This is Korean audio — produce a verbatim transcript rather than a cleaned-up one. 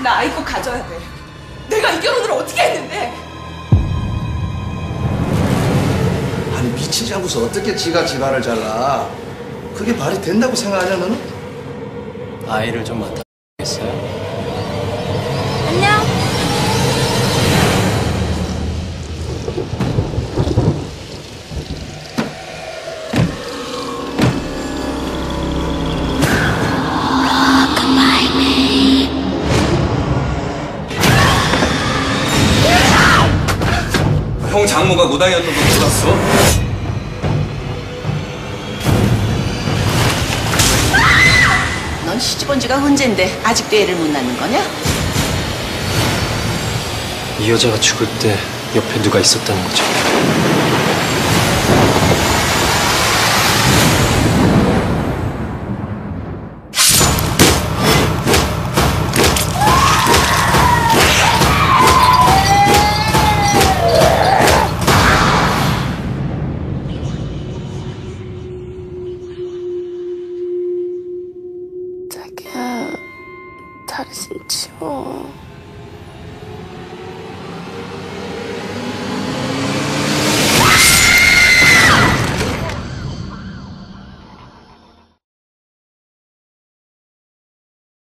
나 아이 꼭 가져야 돼. 내가 이 결혼을 어떻게 했는데? 아니 미치지 않고서 어떻게 지가 집안을 잘라? 그게 말이 된다고 생각하냐 너는? 아이를 좀 맡아주겠어요? 안녕. 형 장모가 무당이었던 거 몰랐어? 넌 시집 온 지가 언젠데 아직도 애를 못 낳는 거냐? 이 여자가 죽을 때 옆에 누가 있었다는 거죠. 자기야, 다리 좀 치워.